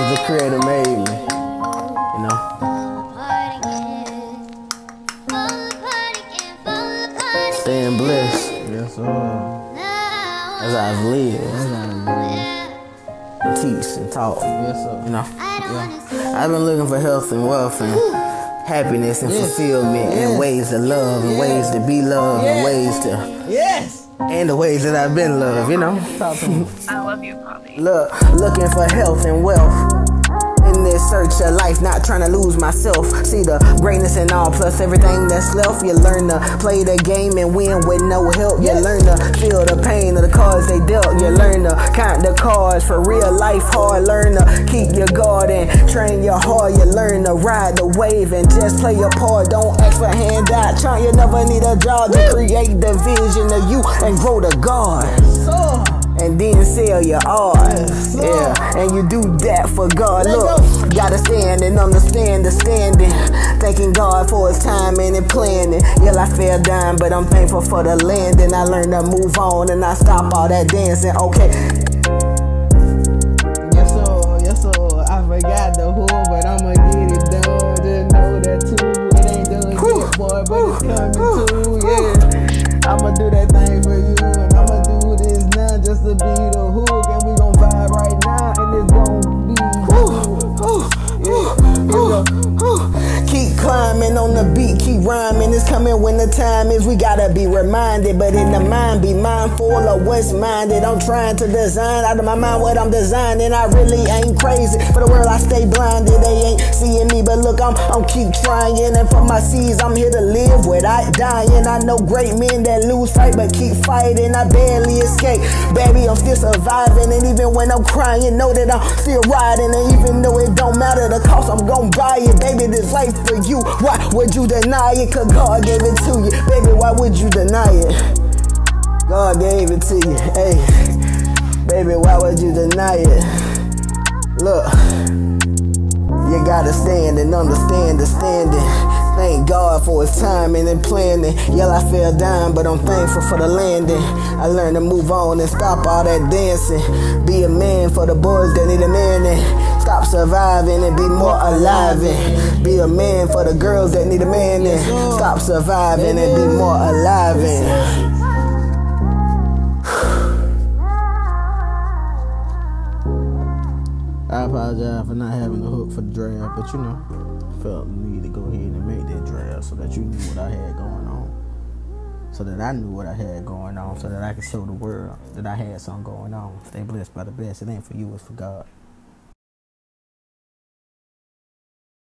as the Creator made me, you know. Staying blessed. Yes, sir. As I've lived. Teach and talk. Yes, sir. You know. Yeah. I've been looking for health and wealth and happiness and fulfillment and ways to love and ways to be loved and ways to and the ways that I've been loved, you know. Talk to me. I love you, Poppy. Looking for health and wealth. In this search of life, not trying to lose myself. See the greatness in all, plus everything that's left. You learn to play the game and win with no help. You learn to feel the pain of the cards they dealt. You learn to count the cards for real life hard. Learn to keep your guard and train your heart. You learn to ride the wave and just play your part. Don't ask for handout. You never need a job to create the vision of you and grow the God. And then sell your art. Yeah, and you do that for God. Look, gotta stand and understand the standing. Thanking God for his timing and planning. Yeah, I fell down, but I'm thankful for the landing. I learned to move on and I stop all that dancing. Okay. Yes, sir. I forgot the who, but I'ma get it done. Just know that too. It ain't done yet, boy, but it's coming too. Yeah, I'ma do that thing for you, and I'ma do this now just to be the hook, and we gon' vibe right now, and it's gon' be Keep climbing on the beat, keep rhyming. It's coming when the time is. We gotta be reminded, but in the mind, be mindful of what's minded. I'm trying to design out of my mind what I'm designing. I really ain't crazy. For the world, I stay blinded. They ain't seeing me, but look, I'm keep trying. And for my seeds, I'm here to live without dying. I know great men that lose fight, but keep fighting. I barely escape. Baby, I'm still surviving. And even when I'm crying, know that I'm still riding. And even though it don't matter the cost, I'm gon' buy it. Baby, this life for you. Why would you deny it? Cause God gave it to you. Baby, why would you deny it? God gave it to you. Hey, baby, why would you deny it? Look, you gotta stand and understand the standing. Thank God for his timing and planning. Yeah, I fell down, but I'm thankful for the landing. I learned to move on and stop all that dancing. Be a man for the boys that need a man and stop surviving and be more alive. And be a man for the girls that need a man and stop surviving and be more alive. And I apologize for not having the hook for the draft, but you know, felt the need to go ahead and make that draft so that you knew what I had going on. So that I knew what I had going on, so that I could show the world that I had something going on. Stay blessed by the best. It ain't for you, it's for God.